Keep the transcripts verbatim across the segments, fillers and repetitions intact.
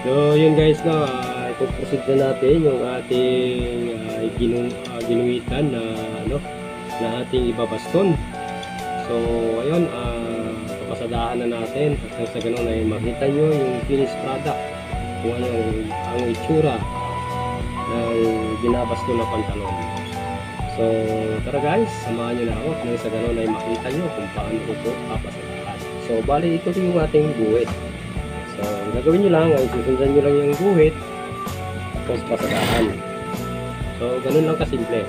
So yun guys, no, uh, ipoproceed na natin yung ating uh, ginu uh, ginuwitan na ano na ating ibabaston. So ayun, uh, papasadahan na natin at sa ganun ay makita nyo yung finished product kung ano ang itsura ng binabaston na pantalon. So tara guys, samahan nyo na ako nang sa ganun ay makita nyo kung paano ito papasadahan. So bali ito yung ating guhit. So, ang gagawin nyo lang ay susundan nyo lang yung guhit tapos pasadahan. So, ganun lang kasimple.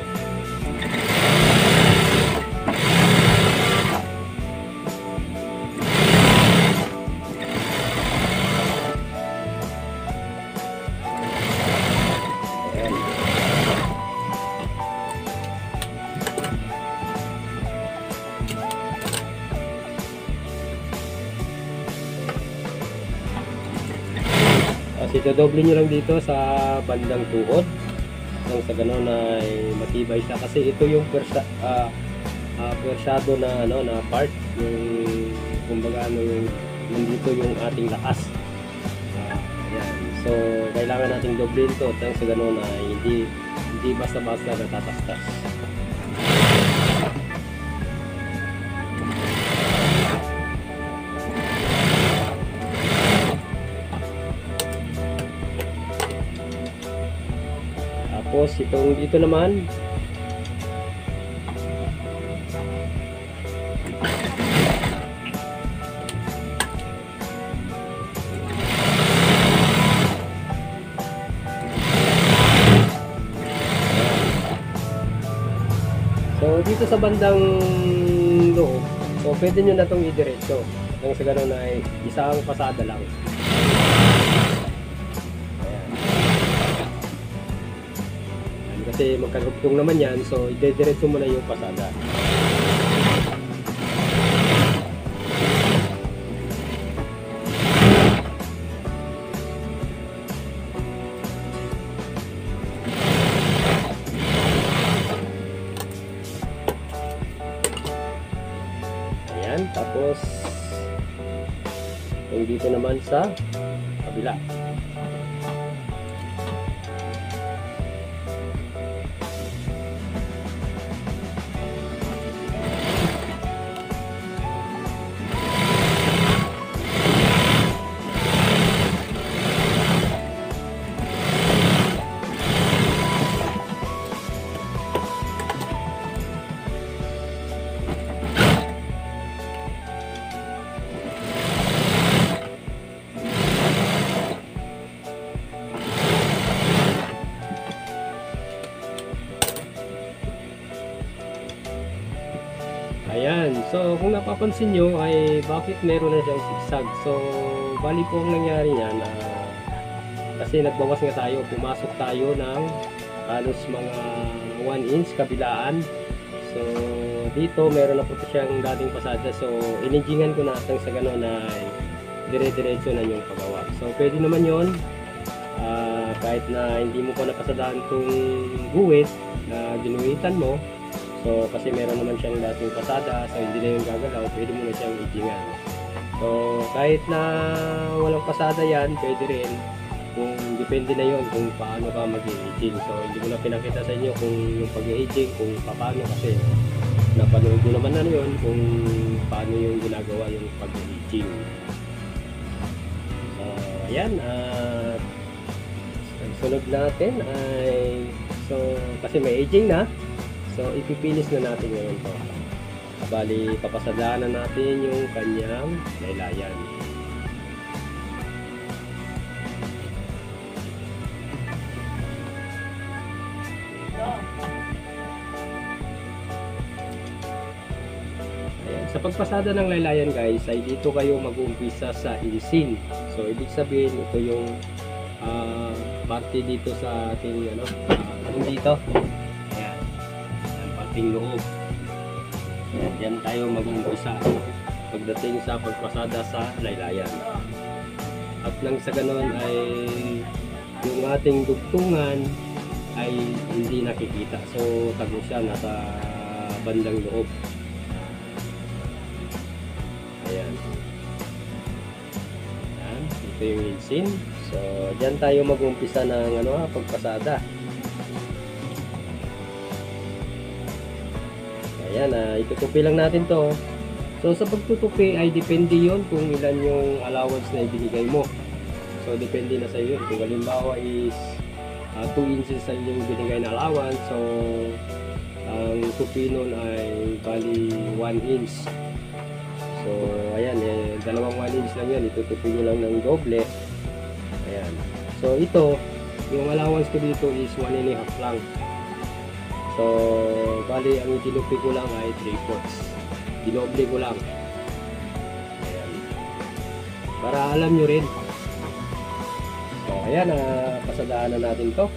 Tapos ito-doble nyo lang dito sa bandang tuhod nang sa ganun ay matibay siya kasi ito yung persa, uh, uh, persado na ano na part yung kumbaga ano yung nandito yung ating lakas. Uh, ayan. So kailangan nating doblein to nang sa ganun ay hindi hindi basta-basta natatastas. Tapos itong dito naman so dito sa bandang loob, so pwede nyo na itong idiretso nang sa ganun ay isang pasada lang. Kasi magkarugtong naman yan, so idediretso mo na yung pasada. Ayan, tapos yung dito naman sa kabila. Ayan, so kung napapansin nyo ay bakit meron na siyang zigzag. So bali po ang nangyari niyan uh, kasi nagbawas nga tayo, pumasok tayo ng halos mga one inch kabilaan. So dito meron na po siyang dating pasada, so ininjingan ko na at sa gano'n ay dire-diretso na yung paggawa. So pwede naman yon uh, kahit na hindi mo pa napasadahan itong guhit na ginuhitan mo. So kasi meron naman siyang dating pasada, so hindi na yung gagalaw, pwede mo na siyang ijingan. So kahit na walang pasada yan, pwede rin, kung depende na yon kung paano ka mag-i-aging. So hindi ko na pinakita sa inyo kung yung pag-i-aging, kung paano, kasi napanood ko naman na yun kung paano yung ginagawa yung pag-i-aging. So ayan, at ang sunod natin ay, so kasi may aging na, so ipipinis na natin ngayon to. Bali papasadaan na natin yung kanyang laylayan. Ayan. Sa pagpasada ng laylayan guys ay dito kayo mag-uumpisa sa insin. So ibig sabihin ito yung uh, parte dito sa ating ano, uh, dito. Loob. Ayan, yan tayo mag-uumpisa pagdating sa pagpasada sa laylayan. At nang sa ganon ay yung ating dugtungan ay hindi nakikita. So tago siya nasa bandang loob. Ayan. Ayan. Ito yung insin. So, dyan tayo mag-umpisa ng ano, pagpasada. Ayan, uh, itutupi lang natin to. So, sa pagtutupi ay depende yon kung ilan yung allowance na ibinigay mo. So, depende na sa iyo. Kung halimbawa is uh, two inches sa yung binigay na allowance, so ang tupi nun ay bali one inch. So, ayan, eh, dalawang one inch lang yan. Itutupi nyo lang ng doble. Ayan. So, ito, yung allowance ko dito is one and a half lang. So, bali, ang itinupi ko lang ay three fourths. Dinoble ko lang. Ayan. Para alam nyo rin. So, ayan, uh, pasadaan na natin to.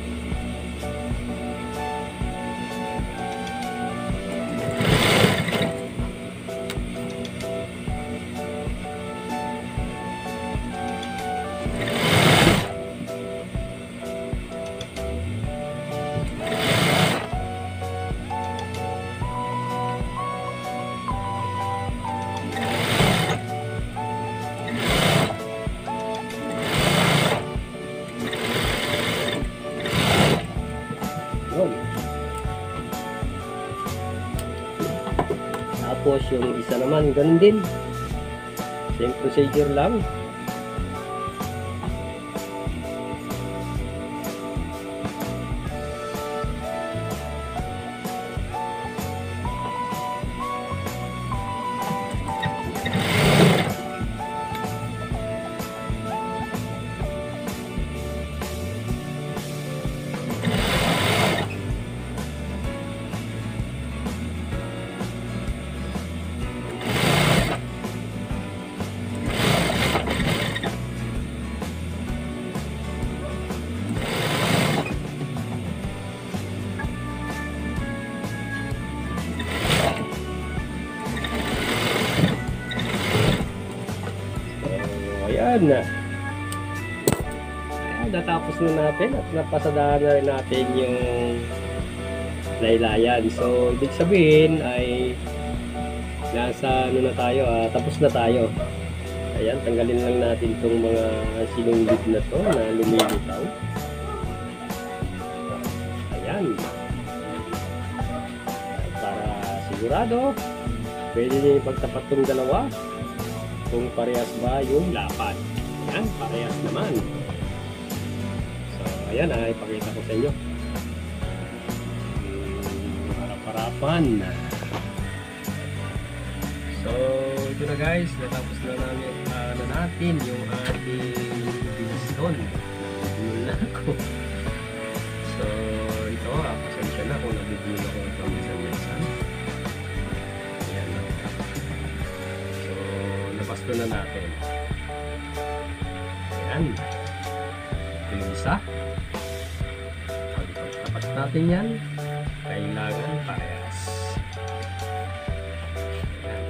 Tapos yung isa naman, ganun din. Same procedure lang. Ayan na. Ayan, natapos na natin at napasadahan na rin natin yung laylayan. So, ibig sabihin ay nasa ano na tayo, ah, tapos na tayo. Ayan, tanggalin lang natin itong mga sinunggit na to na lumilitaw. Ayan. Para sigurado, pwede niyo ipagtapat itong dalawa. Kung parehas ba yung lapad. Ayan, parehas naman. So, ayan, ay ipakita ko sa inyo. Harap-harapan. So, ito na guys. Natapos na namin uh, na natin yung ating piston. Nabibigil na ako. So, ito, ah, pasensya na kung nabibigil ako ng pamisan-misan. Pasto na natin. Ayan. Ito yung isa. Pagtapat natin yan, kailangan parehas. Ayan.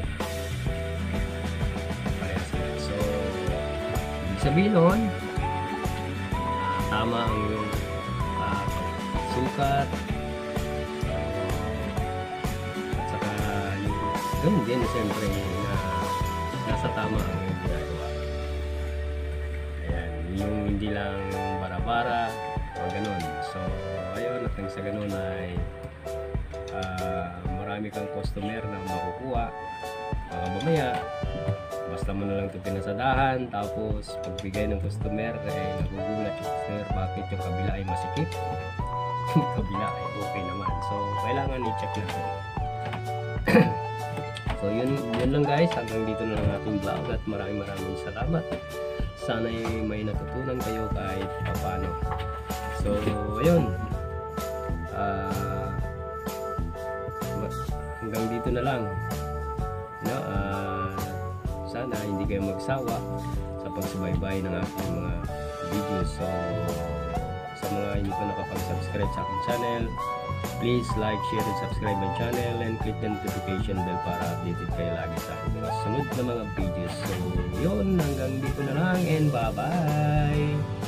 Parehas yan. So, ibig sabihin nun, uh, tama ang yung uh, sukat. Uh, at saka yung ganun din, siyempre, na nasa tama ang ginagawa. Ayan, yung hindi lang bara-bara o ganun. So, ayun, at nang sa ganun ay uh, marami kang customer na makukuha. Baka mamaya, basta mo na lang ito pinasadahan, tapos pagbigay ng customer, eh, nagugulat yung customer bakit yung kabila ay masikip. Yung kabila ay okay naman. So, kailangan i-check natin. So yun, yun lang guys, hanggang dito na lang ating vlog at maraming maraming salamat. Sana may natutunan kayo kahit paano. So ayun, uh, hanggang dito na lang. No, uh, sana hindi kayo magsawa sa pagsubaybay ng aking mga videos. So sa mga hindi pa nakapag-subscribe sa aking channel, please like, share, and subscribe my channel and click the notification bell para updated kayo lagi sa aking mga sunod na mga videos. So, yun, hanggang dito na lang and bye-bye!